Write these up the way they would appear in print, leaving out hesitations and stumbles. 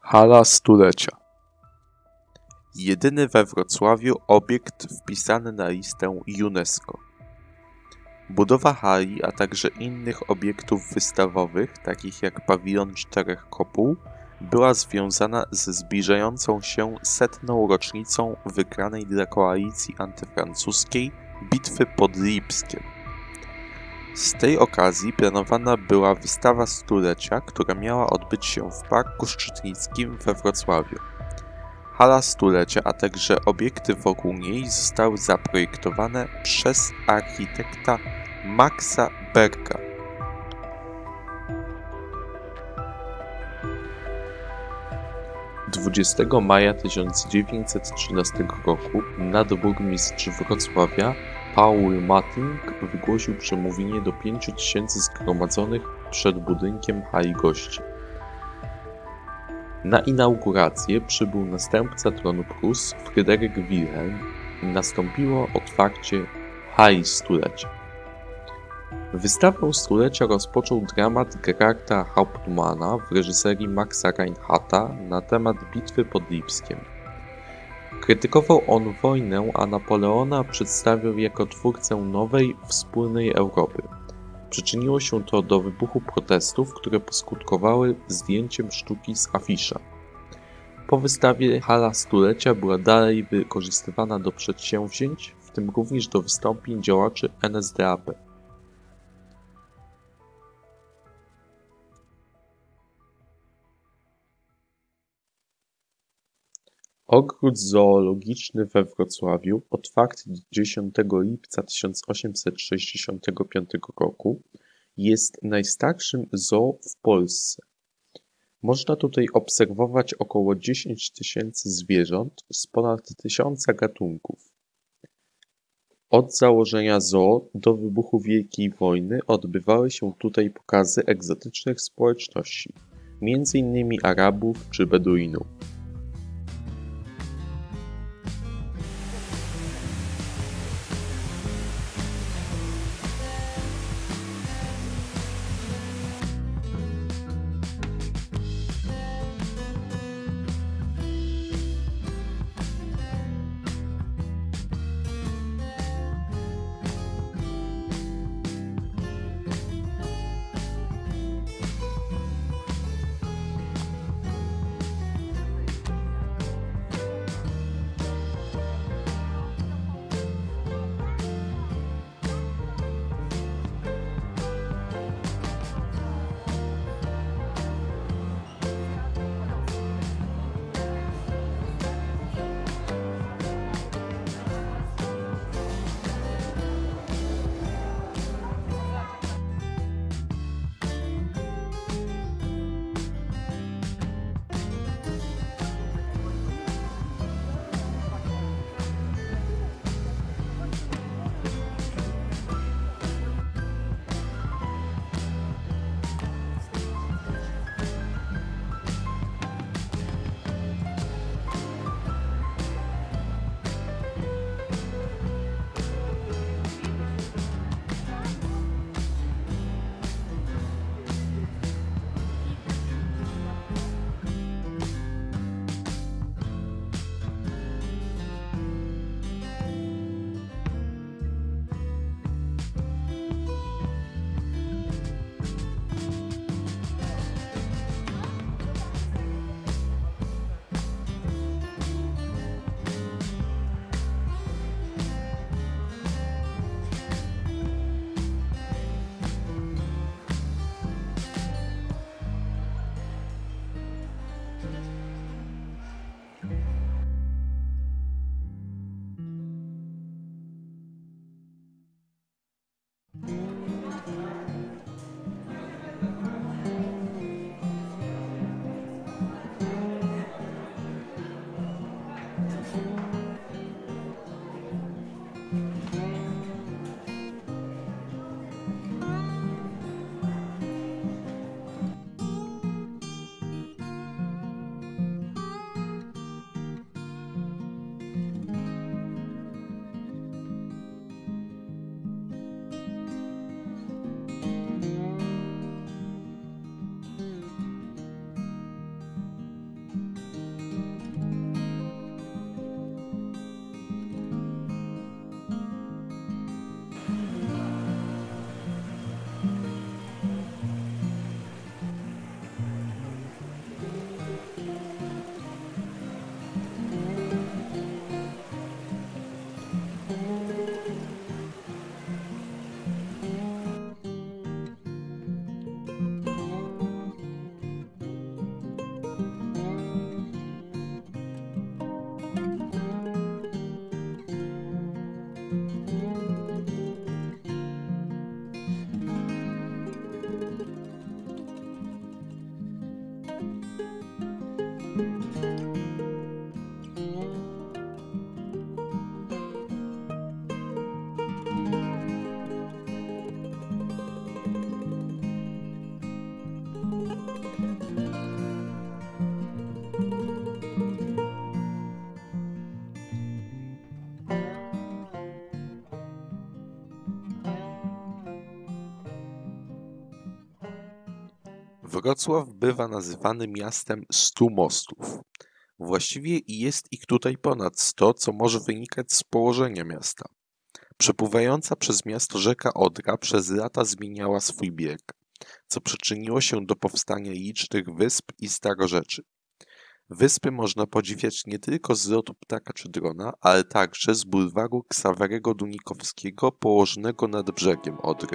Hala stulecia. Jedyny we Wrocławiu obiekt wpisany na listę UNESCO. Budowa hali, a także innych obiektów wystawowych, takich jak pawilon 4 kopuł, była związana ze zbliżającą się 100. rocznicą wygranej dla koalicji antyfrancuskiej bitwy pod Lipskiem. Z tej okazji planowana była wystawa stulecia, która miała odbyć się w Parku Szczytnickim we Wrocławiu. Hala stulecia, a także obiekty wokół niej zostały zaprojektowane przez architekta Maxa Berka. Dwudziestego maja 1913 roku nadburmistrz Wrocławia Paul Matting wygłosił przemówienie do 5000 zgromadzonych przed budynkiem hali gości. Na inaugurację przybył następca tronu Prus Fryderyk Wilhelm i nastąpiło otwarcie hali stulecia. Wystawę stulecia rozpoczął dramat Gerarda Hauptmana w reżyserii Maxa Reinhardta na temat bitwy pod Lipskiem. Krytykował on wojnę, a Napoleona przedstawiał jako twórcę nowej, wspólnej Europy. Przyczyniło się to do wybuchu protestów, które poskutkowały zdjęciem sztuki z afisza. Po wystawie hala stulecia była dalej wykorzystywana do przedsięwzięć, w tym również do wystąpień działaczy NSDAP. Ogród zoologiczny we Wrocławiu, otwarty 10 lipca 1865 roku, jest najstarszym zoo w Polsce. Można tutaj obserwować około 10 000 zwierząt z ponad 1000 gatunków. Od założenia zoo do wybuchu Wielkiej Wojny odbywały się tutaj pokazy egzotycznych społeczności, m.in. Arabów czy Beduinów. Wrocław bywa nazywany miastem 100 mostów. Właściwie jest ich tutaj ponad 100, co może wynikać z położenia miasta. Przepływająca przez miasto rzeka Odra przez lata zmieniała swój bieg, co przyczyniło się do powstania licznych wysp i starorzeczy. Wyspy można podziwiać nie tylko z lotu ptaka czy drona, ale także z bulwaru Ksawerego Dunikowskiego położonego nad brzegiem Odry.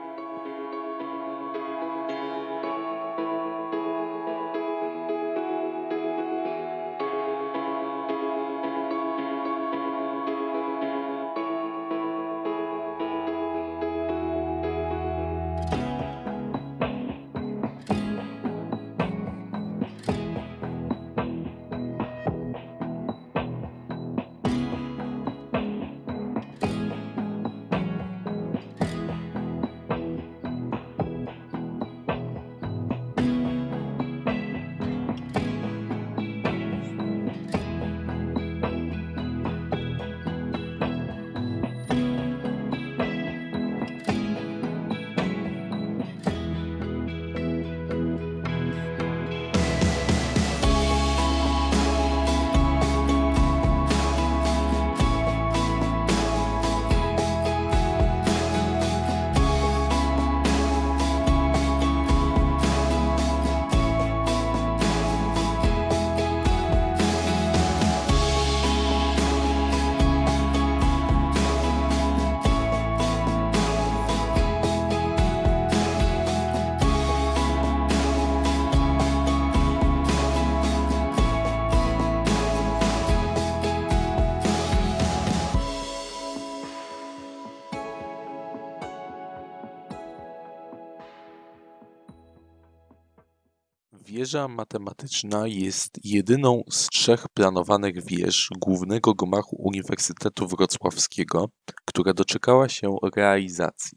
Wieża matematyczna jest jedyną z 3 planowanych wież Głównego Gmachu Uniwersytetu Wrocławskiego, która doczekała się realizacji.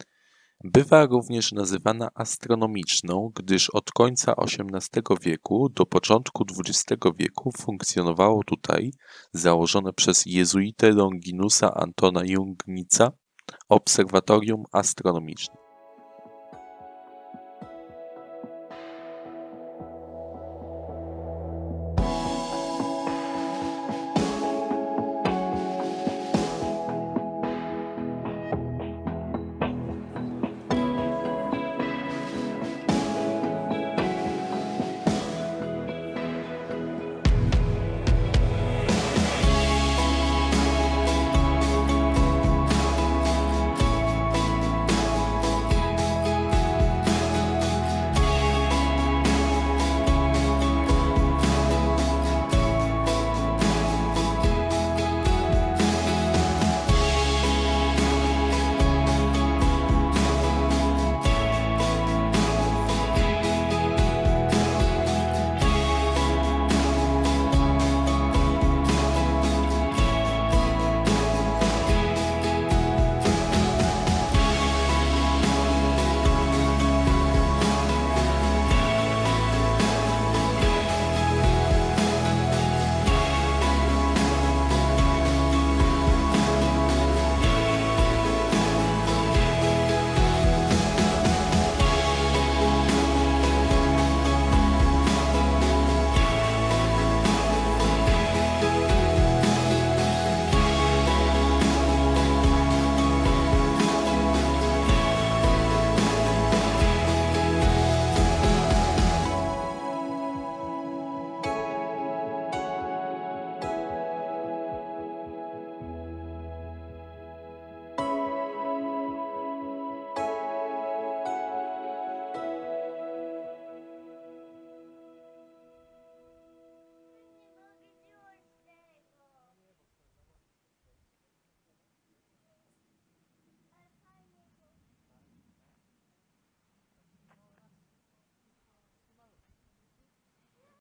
Bywa również nazywana astronomiczną, gdyż od końca XVIII wieku do początku XX wieku funkcjonowało tutaj, założone przez jezuitę Longinusa Antona Jungnica, obserwatorium astronomiczne.